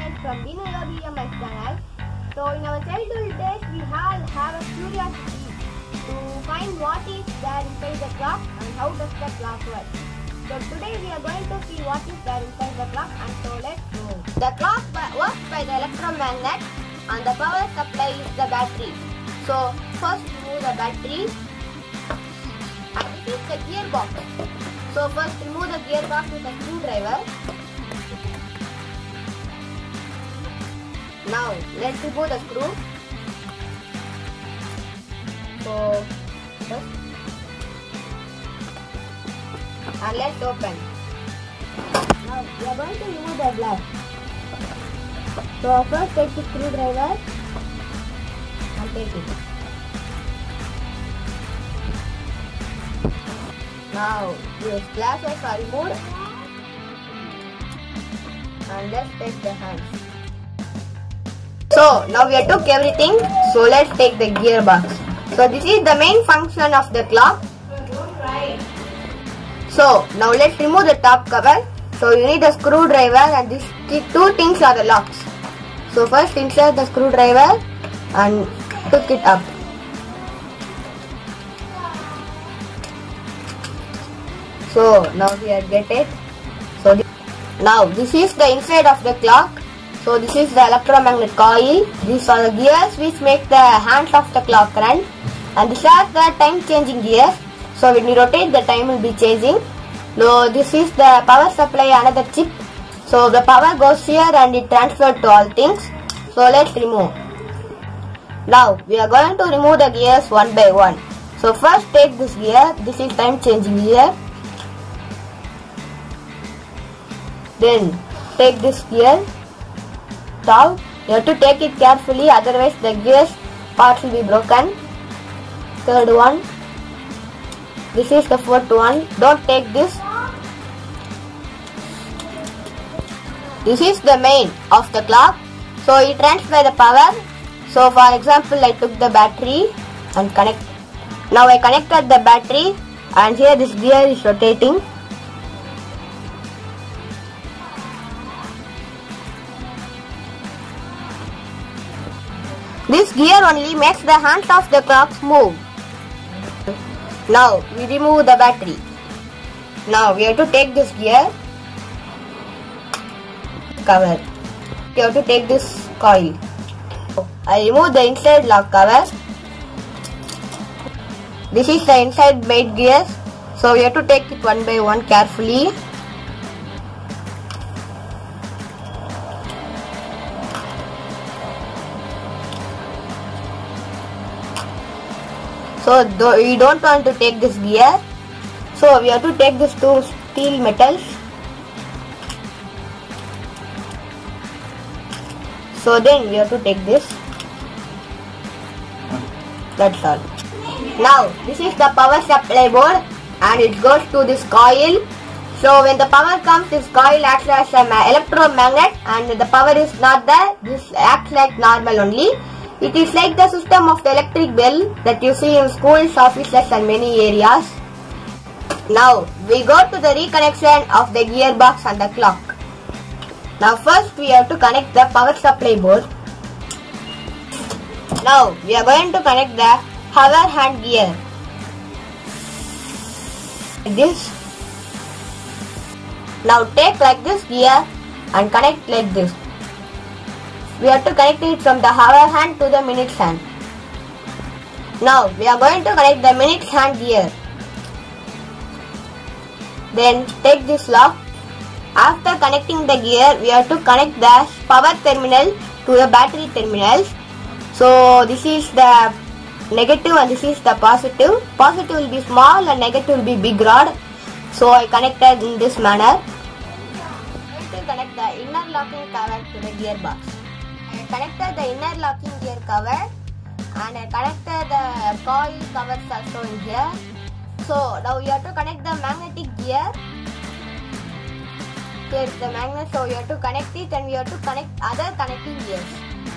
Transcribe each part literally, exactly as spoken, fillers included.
guys from Dinaga B M S channel. So in our childhood days we all have a curiosity to find what is there inside the clock and how does the clock work. So today we are going to see what is there inside the clock, and so let's go. The clock works by the electromagnet and the power supply is the battery. So first remove the battery, and this is the gearbox. So first remove the gearbox with a screwdriver. Now let's remove the screw. So first, and let's open. Now we are going to remove the glass. So first take the screwdriver and take it. Now these glasses are removed, and let's take the hands. So now we have took everything, so let's take the gearbox. So this is the main function of the clock. So now let's remove the top cover. So you need a screwdriver, and these two things are the locks. So first insert the screwdriver and took it up. So now here get it. So this, now this is the inside of the clock. So this is the electromagnet coil. These are the gears which make the hands of the clock run, and these are the time changing gears. So when you rotate, the time will be changing. Now this is the power supply, another chip. So the power goes here and it transfers to all things. So let's remove. Now we are going to remove the gears one by one. So first take this gear. This is time changing gear. Then take this gear. Now you have to take it carefully, otherwise the gears parts will be broken. Third one. This is the fourth one. Don't take this. This is the main of the clock. So it transfers the power. So for example, I took the battery and connect. Now I connected the battery, and here this gear is rotating. This gear only makes the hands of the clocks move. Now we remove the battery. Now we have to take this gear cover. We have to take this coil. I remove the inside lock cover. This is the inside made gears. So we have to take it one by one carefully. So we don't want to take this gear. So we have to take these two steel metals. So then we have to take this. That's all. Now this is the power supply board, and it goes to this coil. So when the power comes, this coil acts as an electromagnet, and the power is not there. This acts like normal only. It is like the system of the electric bell that you see in schools, offices and many areas. Now we go to the reconnection of the gearbox and the clock. Now first we have to connect the power supply board. Now we are going to connect the hover hand gear. Like this. Now take like this gear and connect like this. We have to connect it from the hour hand to the minutes hand. Now we are going to connect the minutes hand gear. Then take this lock. After connecting the gear, we have to connect the power terminal to the battery terminals. So this is the negative and this is the positive. Positive will be small and negative will be big rod. So I connected in this manner. I am going to connect the inner locking cover to the gearbox. I connected the inner locking gear cover, and I connected the coil covers also in here. So now you have to connect the magnetic gear. Here is the magnet, so you have to connect it, and we have to connect other connecting gears.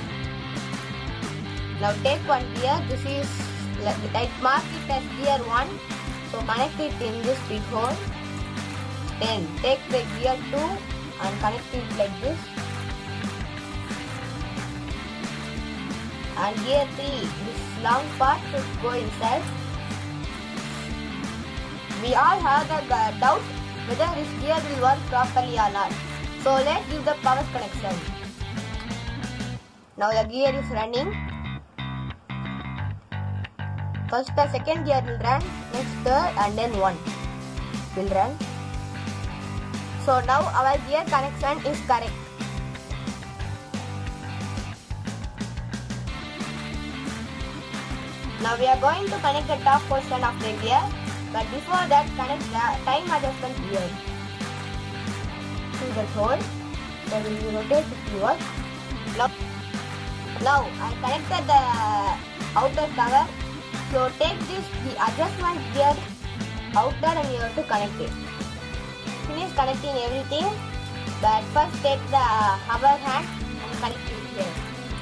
Now take one gear. This is, I mark it as gear one. So connect it in this big hole. Then take the gear two and connect it like this. and gear three. This long part should go inside. We all have the doubt whether this gear will work properly or not. So let's give the power connection. Now the gear is running. First the second gear will run, next third, and then one will run. So now our gear connection is correct. Now we are going to connect the top portion of the gear, but before that connect the time adjustment gear to the hole. Then we will rotate it towards. Now, now I connected the outer cover. So take this the adjustment gear outer and you have to connect it. Finish connecting everything, but first take the hover hand and connect it here.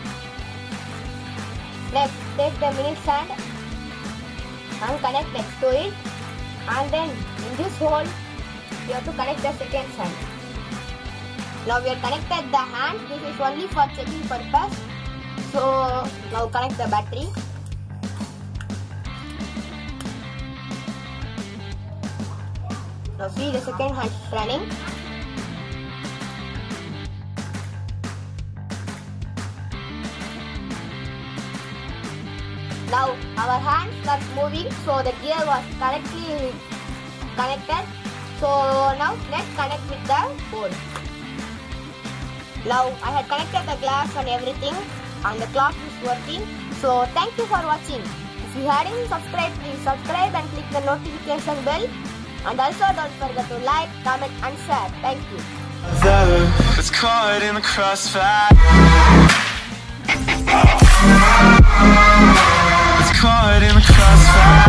Next, take the minute hand and connect next to it, and then in this hole you have to connect the second hand. Now we have connected the hand. This is only for checking purpose. So now connect the battery. Now see the second hand is running. Now our hand starts moving, so the gear was correctly connected. So now let's connect with the board. Now I had connected the glass and everything, and the clock is working. So thank you for watching. If you hadn't subscribed, please subscribe and click the notification bell. And also don't forget to like, comment and share. Thank you. It's caught in the crossfire. It's caught in the crossfire.